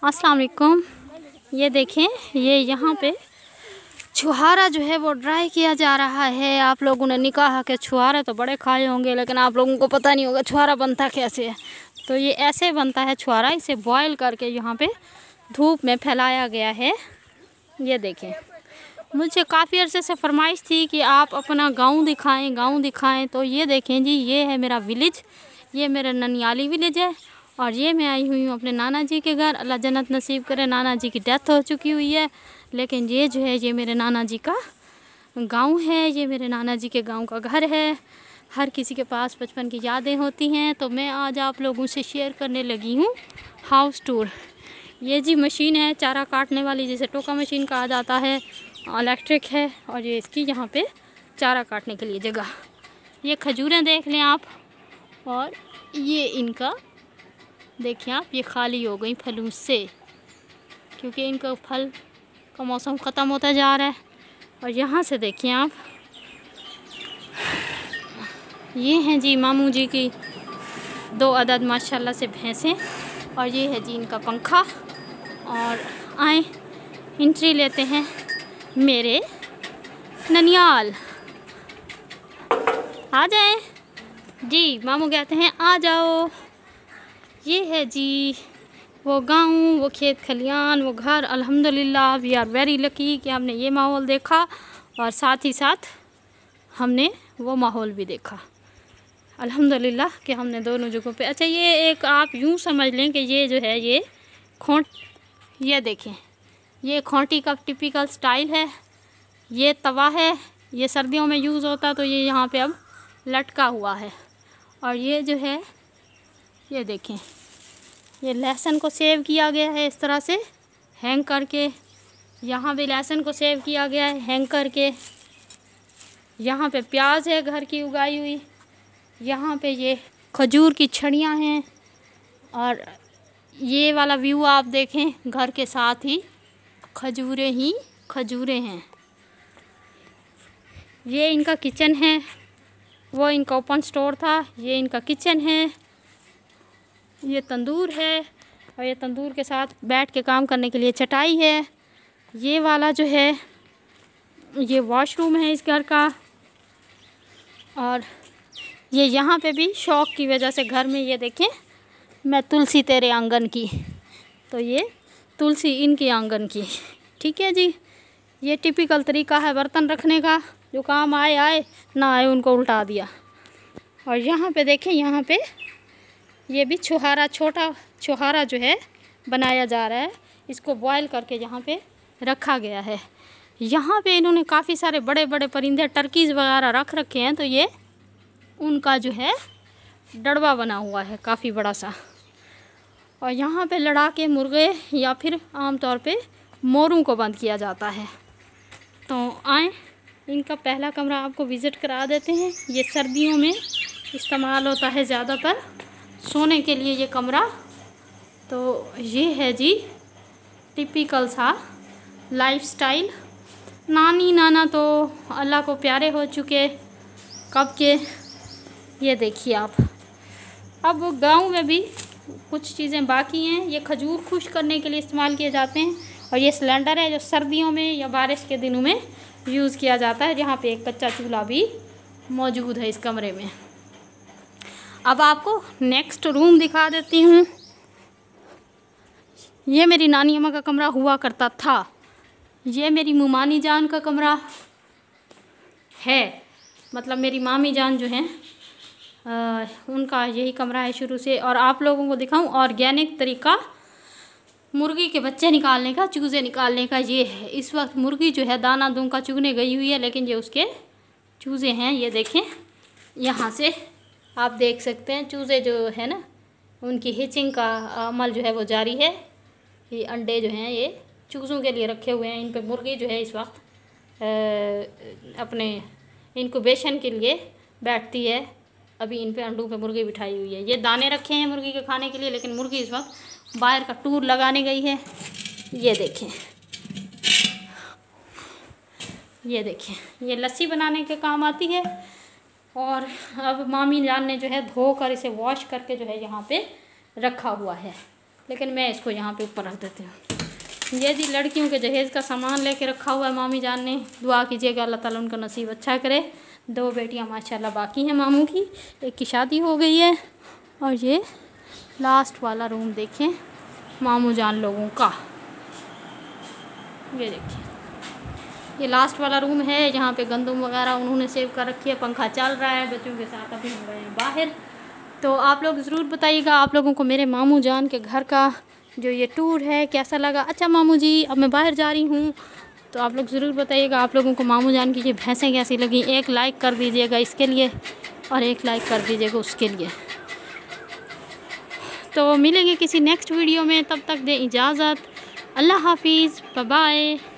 अस्सलाम वालेकुम। ये देखें, ये यहाँ पे छुहारा जो है वो ड्राई किया जा रहा है। आप लोगों ने निकाह के छुहारे तो बड़े खाए होंगे, लेकिन आप लोगों को पता नहीं होगा छुहारा बनता कैसे है। तो ये ऐसे बनता है छुहारा, इसे बॉयल करके यहाँ पे धूप में फैलाया गया है। ये देखें, मुझे काफ़ी अरसे से फरमाइश थी कि आप अपना गाँव दिखाएं। तो ये देखें जी, ये है मेरा विलेज, ये मेरा ननियाली विलेज है। और ये मैं आई हुई हूँ अपने नाना जी के घर। अल्लाह जन्नत नसीब करे, नाना जी की डेथ हो चुकी हुई है, लेकिन ये जो है ये मेरे नाना जी का गांव है, ये मेरे नाना जी के गांव का घर है। हर किसी के पास बचपन की यादें होती हैं, तो मैं आज आप लोगों से शेयर करने लगी हूँ हाउस टूर। ये जी मशीन है चारा काटने वाली, जिसे टोका मशीन कहा जाता है, इलेक्ट्रिक है। और ये इसकी यहाँ पे चारा काटने के लिए जगह। ये खजूरें देख लें आप, और ये इनका देखिए आप, ये खाली हो गई फलों से, क्योंकि इनका फल का मौसम ख़त्म होता जा रहा है। और यहाँ से देखिए आप, ये हैं जी मामू जी की 2 अदद माशाल्लाह से भैंसें, और ये है जी इनका पंखा। और आए एंट्री लेते हैं मेरे ननियाल। आ जाएं जी, मामू कहते हैं आ जाओ। ये है जी वो गांव, वो खेत खलियान, वो घर। अल्हम्दुलिल्लाह वी आर वेरी लकी कि हमने ये माहौल देखा, और साथ ही साथ हमने वो माहौल भी देखा। अल्हम्दुलिल्लाह कि हमने दोनों जगहों पे। अच्छा, ये एक आप यूँ समझ लें कि ये जो है ये खोट, ये देखें, ये खोटी का टिपिकल स्टाइल है। ये तवा है, ये सर्दियों में यूज़ होता, तो ये यहाँ पे अब लटका हुआ है। और ये जो है ये देखें, ये लहसुन को सेव किया गया है इस तरह से हैंग करके। यहाँ भी लहसुन को सेव किया गया है हैंग करके। यहाँ पे प्याज है घर की उगाई हुई। यहाँ पे ये खजूर की छड़ियाँ हैं। और ये वाला व्यू आप देखें, घर के साथ ही खजूरें हैं। ये इनका किचन है, वो इनका ओपन स्टोर था, ये इनका किचन है। ये तंदूर है, और ये तंदूर के साथ बैठ के काम करने के लिए चटाई है। ये वाला जो है ये वॉशरूम है इस घर का। और ये यहाँ पे भी शौक़ की वजह से घर में, ये देखें, मैं तुलसी तेरे आंगन की, तो ये तुलसी इनके आंगन की। ठीक है जी, ये टिपिकल तरीका है बर्तन रखने का, जो काम आए ना आए उनको उल्टा दिया। और यहाँ पे देखें, यहाँ पे ये भी छुहारा, छोटा छुहारा जो है बनाया जा रहा है। इसको बॉयल करके यहाँ पे रखा गया है। यहाँ पे इन्होंने काफ़ी सारे बड़े बड़े परिंदे, टर्कीज़ वगैरह रख रखे हैं, तो ये उनका जो है डड़वा बना हुआ है काफ़ी बड़ा सा। और यहाँ पे लड़ाके मुर्गे या फिर आमतौर पे मोरों को बंद किया जाता है। तो आए, इनका पहला कमरा आपको विज़िट करा देते हैं। ये सर्दियों में इस्तेमाल होता है ज़्यादातर सोने के लिए ये कमरा। तो ये है जी टिपिकल सा लाइफस्टाइल। नानी नाना तो अल्लाह को प्यारे हो चुके कब के। ये देखिए आप, अब गांव में भी कुछ चीज़ें बाकी हैं। ये खजूर खुश करने के लिए इस्तेमाल किए जाते हैं। और ये सिलेंडर है जो सर्दियों में या बारिश के दिनों में यूज़ किया जाता है। यहाँ पे एक कच्चा चूल्हा भी मौजूद है इस कमरे में। अब आपको नेक्स्ट रूम दिखा देती हूँ। ये मेरी नानी अम्मा का कमरा हुआ करता था। ये मेरी मुमानी जान का कमरा है, मतलब मेरी मामी जान जो हैं उनका यही कमरा है शुरू से। और आप लोगों को दिखाऊं ऑर्गेनिक तरीका मुर्गी के बच्चे निकालने का, चूज़े निकालने का, ये है। इस वक्त मुर्गी जो है दाना दूं का चुगने गई हुई है, लेकिन ये उसके चूज़े हैं। ये देखें, यहाँ से आप देख सकते हैं चूज़े जो है ना, उनकी हिचिंग का अमल जो है वो जारी है। ये अंडे जो हैं ये चूज़ों के लिए रखे हुए हैं। इन पे मुर्गी जो है इस वक्त अपने इनक्यूबेशन के लिए बैठती है। अभी इन पे अंडों पे मुर्गी बिठाई हुई है। ये दाने रखे हैं मुर्गी के खाने के लिए, लेकिन मुर्गी इस वक्त बाहर का टूर लगाने गई है। ये देखें, ये देखें, ये लस्सी बनाने के काम आती है। और अब मामी जान ने जो है धोकर इसे वॉश करके जो है यहाँ पे रखा हुआ है। लेकिन मैं इसको यहाँ पे ऊपर रख देती हूँ। ये जी लड़कियों के जहेज़ का सामान लेके रखा हुआ है मामी जान ने। दुआ कीजिएगा अल्लाह ताला उनका नसीब अच्छा करे। 2 बेटियाँ माशाल्लाह बाकी हैं मामू की, एक की शादी हो गई है। और ये लास्ट वाला रूम देखें मामू जान लोगों का, ये देखिए ये लास्ट वाला रूम है। यहाँ पे गंदम वगैरह उन्होंने सेव कर रखी है। पंखा चल रहा है बच्चों के साथ, अभी हम गए हैं बाहर। तो आप लोग ज़रूर बताइएगा आप लोगों को मेरे मामू जान के घर का जो ये टूर है कैसा लगा। अच्छा मामू जी अब मैं बाहर जा रही हूँ, तो आप लोग ज़रूर बताइएगा आप लोगों को मामू जान की ये भैंसें कैसी लगी। एक लाइक कर दीजिएगा इसके लिए और एक लाइक कर दीजिएगा उसके लिए। तो मिलेंगे किसी नेक्स्ट वीडियो में, तब तक दें इजाज़त। अल्लाह हाफिज़, बाय बाय।